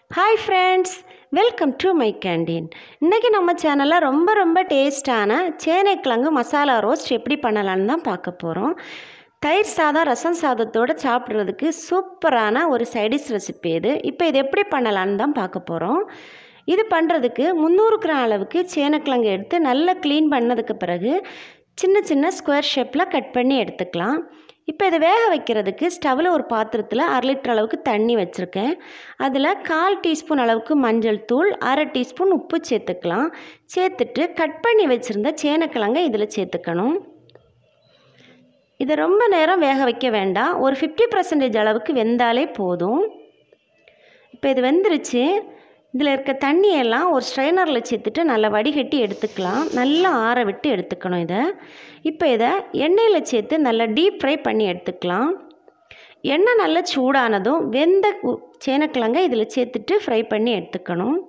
Hi friends, welcome to my canteen. இன்றைக்கி நம்ம சேனலில் ரொம்ப டேஸ்டான சேனைக்கிழங்கு மசாலா ரோஸ்ட் எப்படி பண்ணலான்னு தான் பார்க்க போகிறோம். தயிர் சாதம் ரசம் சாதத்தோடு சாப்பிட்றதுக்கு சூப்பரான ஒரு சைடிஷ் ரெசிபி இது. இப்போ இது எப்படி பண்ணலான்னு தான் பார்க்க போகிறோம். இது பண்ணுறதுக்கு 300 கிராம் அளவுக்கு சேனைக்கிழங்கு எடுத்து நல்லா க்ளீன் பண்ணதுக்கு பிறகு சின்ன சின்ன ஸ்கொயர் ஷேப்பில் கட் பண்ணி எடுத்துக்கலாம். இப்போ இதை வேக வைக்கிறதுக்கு ஸ்டவ்வில் ஒரு பாத்திரத்தில் 1/2 லிட்டர் அளவுக்கு தண்ணி வச்சுருக்கேன். அதில் 1/4 டீஸ்பூன் அளவுக்கு மஞ்சள் தூள், 1/2 டீஸ்பூன் உப்பு சேர்த்துக்கலாம். சேர்த்துட்டு கட் பண்ணி வச்சுருந்த சேனைக்கிழங்கை இதில் சேர்த்துக்கணும். இதை ரொம்ப நேரம் வேக வைக்க வேண்டாம், ஒரு 50% அளவுக்கு வெந்தாலே போதும். இப்போ இது வெந்துருச்சு. இதில் இருக்க தண்ணியெல்லாம் ஒரு ஸ்ட்ரைனரில் சேர்த்துட்டு நல்லா வடிகட்டி எடுத்துக்கலாம். நல்லா ஆற விட்டு எடுத்துக்கணும் இதை. இப்போ இதை எண்ணெயில் சேர்த்து நல்லா டீப் ஃப்ரை பண்ணி எடுத்துக்கலாம். எண்ணெய் நல்லா சூடானதும் வெந்த சேனைக்கிழங்கை இதில் சேர்த்துட்டு ஃப்ரை பண்ணி எடுத்துக்கணும்.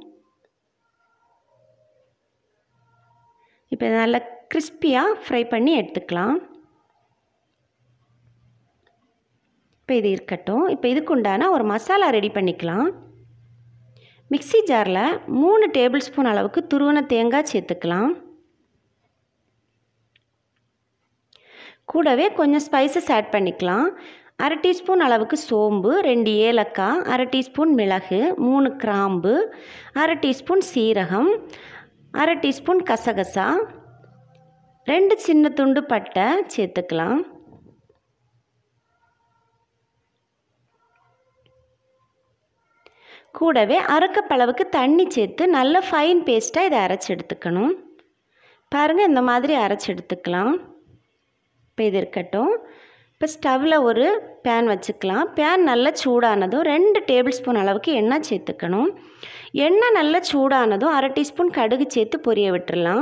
இப்போ இதை நல்லா கிறிஸ்பியாக ஃப்ரை பண்ணி எடுத்துக்கலாம். இப்போ இது இருக்கட்டும். இப்போ இதுக்கு உண்டான ஒரு மசாலா ரெடி பண்ணிக்கலாம். மிக்ஸி ஜாரில் 3 டேபிள் ஸ்பூன் அளவுக்கு துருவன தேங்காய் சேர்த்துக்கலாம். கூடவே கொஞ்சம் ஸ்பைசஸ் ஆட் பண்ணிக்கலாம். 1/2 டீஸ்பூன் அளவுக்கு சோம்பு, 2 ஏலக்காய், 1/2 டீஸ்பூன் மிளகு, 3 கிராம்பு, 1/2 டீஸ்பூன் சீரகம், 1/2 டீஸ்பூன் கசகசா, 2 சின்ன துண்டு பட்டை சேர்த்துக்கலாம். கூடவே 1/2 கப் அளவுக்கு தண்ணி சேர்த்து நல்ல ஃபைன் பேஸ்ட்டாக இதை அரைச்சி எடுத்துக்கணும். பாருங்கள், இந்த மாதிரி அரைச்சி எடுத்துக்கலாம். இப்போ இது இருக்கட்டும். இப்போ ஸ்டவ்வில் ஒரு பேன் வச்சுக்கலாம். பேன் நல்லா சூடானதும் 2 டேபிள் ஸ்பூன் அளவுக்கு எண்ணெய் சேர்த்துக்கணும். எண்ணெய் நல்லா சூடானதும் 1/2 டீஸ்பூன் கடுகு சேர்த்து பொரிய விட்டுடலாம்.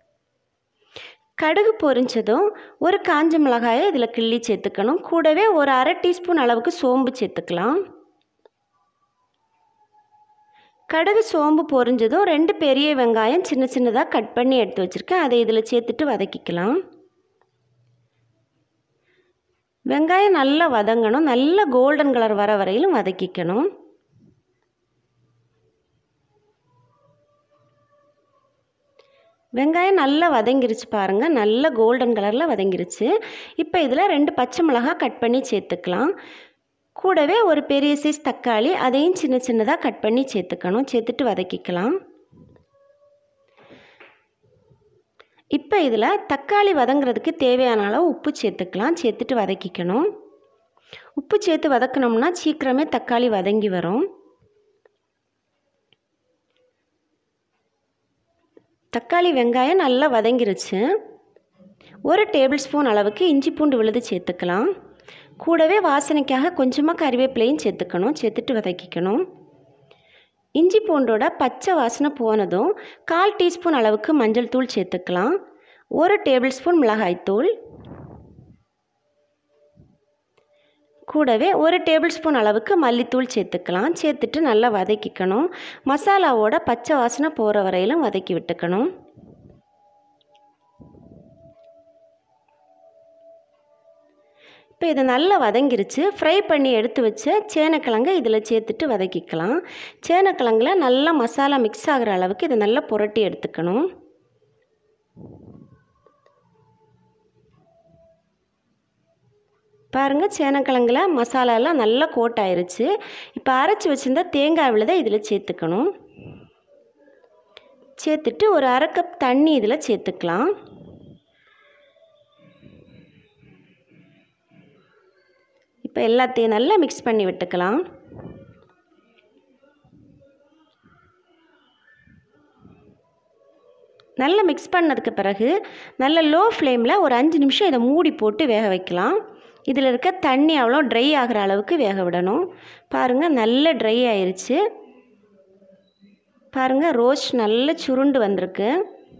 கடுகு பொரிஞ்சதும் ஒரு காஞ்ச மிளகாயை இதில் கிள்ளி சேர்த்துக்கணும். கூடவே ஒரு 1/2 டீஸ்பூன் அளவுக்கு சோம்பு சேர்த்துக்கலாம். கடுகு சோம்பு பொரிஞ்சதும் 2 பெரிய வெங்காயம் சின்ன சின்னதாக கட் பண்ணி எடுத்து வச்சுருக்கேன். அதை இதில் சேர்த்துட்டு வதக்கிக்கலாம். வெங்காயம் நல்லா வதங்கணும். நல்ல கோல்டன் கலர் வர வரையிலும் வதக்கிக்கணும். வெங்காயம் நல்லா வதங்கிருச்சு பாருங்கள். நல்ல கோல்டன் கலரில் வதங்கிருச்சு. இப்போ இதில் 2 பச்சை மிளகாய் கட் பண்ணி சேர்த்துக்கலாம். கூடவே ஒரு பெரிய சைஸ் தக்காளி, அதையும் சின்ன சின்னதாக கட் பண்ணி சேர்த்துக்கணும். சேர்த்துட்டு வதக்கிக்கலாம். இப்போ இதில் தக்காளி வதங்கிறதுக்கு தேவையான அளவு உப்பு சேர்த்துக்கலாம். சேர்த்துட்டு வதக்கிக்கணும். உப்பு சேர்த்து வதக்கினோம்னா சீக்கிரமே தக்காளி வதங்கி வரும். தக்காளி வெங்காயம் நல்லா வதங்கிருச்சு. 1 டேபிள் ஸ்பூன் அளவுக்கு இஞ்சி பூண்டு விழுது சேர்த்துக்கலாம். கூடவே வாசனைக்காக கொஞ்சமாக கறிவேப்பிலையும் சேர்த்துக்கணும். சேர்த்துட்டு வதக்கிக்கணும். இஞ்சி பூண்டோட பச்சை வாசனை போனதும் 1/4 டீஸ்பூன் அளவுக்கு மஞ்சள் தூள் சேர்த்துக்கலாம். 1 டேபிள் ஸ்பூன் மிளகாய்த்தூள், கூடவே 1 டேபிள் ஸ்பூன் அளவுக்கு மல்லித்தூள் சேர்த்துக்கலாம். சேர்த்துட்டு நல்லா வதக்கிக்கணும். மசாலாவோட பச்சை வாசனை போகிற வரையிலும் வதக்கி விட்டுக்கணும். இப்போ இது நல்லா வதங்கிருச்சு. ஃப்ரை பண்ணி எடுத்து வச்ச சேனைக்கிழங்கை இதில் சேர்த்துட்டு வதக்கிக்கலாம். சேனைக்கிழங்குல நல்லா மசாலா மிக்ஸ் ஆகிற அளவுக்கு இதை நல்லா புரட்டி எடுத்துக்கணும். பாருங்கள், சேனைக்கிழங்குல மசாலாலாம் நல்லா கோட் ஆயிருச்சு. இப்போ அரைச்சி வச்சுருந்தா தேங்காய் விழுதை இதில் சேர்த்துக்கணும். சேர்த்துட்டு ஒரு 1/2 கப் தண்ணி இதில் சேர்த்துக்கலாம். இப்போ எல்லாத்தையும் நல்லா மிக்ஸ் பண்ணி விட்டுக்கலாம். நல்லா மிக்ஸ் பண்ணதுக்கு பிறகு நல்ல லோ ஃப்ளேமில் ஒரு 5 நிமிஷம் இதை மூடி போட்டு வேக வைக்கலாம். இதில் இருக்க தண்ணி அவ்வளோ ட்ரை ஆகிற அளவுக்கு வேக விடணும். பாருங்கள், நல்ல ட்ரை ஆயிருச்சு. பாருங்கள், ரோஸ்ட் நல்ல சுருண்டு வந்திருக்கு.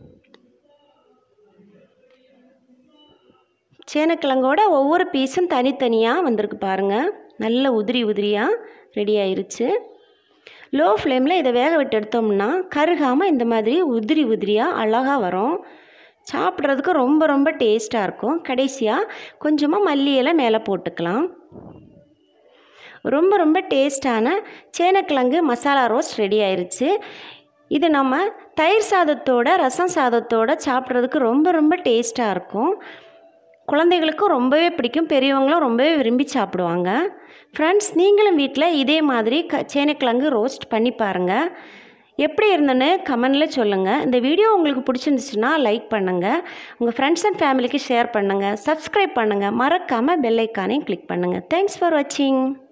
சேனைக்கிழங்கோட ஒவ்வொரு பீஸும் தனித்தனியாக வந்திருக்கு பாருங்கள். நல்ல உதிரியாக ரெடி ஆயிருச்சு. லோ ஃப்ளேமில் இதை வேக விட்டு எடுத்தோம்னா கருகாமல் இந்த மாதிரி உதிரியாக அழகாக வரும். சாப்பிட்றதுக்கு ரொம்ப டேஸ்ட்டாக இருக்கும். கடைசியாக கொஞ்சமாக மல்லி இலை மேலே போட்டுக்கலாம். ரொம்ப ரொம்ப டேஸ்டான சேனைக்கிழங்கு மசாலா ரோஸ்ட் ரெடி ஆயிருச்சு. இது நம்ம தயிர் சாதத்தோட ரசம் சாதத்தோட சாப்பிட்றதுக்கு ரொம்ப ரொம்ப டேஸ்ட்டாக இருக்கும். குழந்தைகளுக்கும் ரொம்பவே பிடிக்கும், பெரியவங்களும் ரொம்பவே விரும்பி சாப்பிடுவாங்க. ஃப்ரெண்ட்ஸ், நீங்களும் வீட்டில் இதே மாதிரி சேனைக்கிழங்கு ரோஸ்ட் பண்ணி பாருங்கள். எப்படி இருந்துன்னு கமெண்டில் சொல்லுங்கள். இந்த வீடியோ உங்களுக்கு பிடிச்சிருந்துச்சுன்னா லைக் பண்ணுங்கள், உங்கள் ஃப்ரெண்ட்ஸ் அண்ட் ஃபேமிலிக்கு ஷேர் பண்ணுங்கள், சப்ஸ்கிரைப் பண்ணுங்கள், மறக்காமல் பெல் ஐக்கானையும் கிளிக் பண்ணுங்கள். தேங்க்ஸ் ஃபார் வாட்சிங்.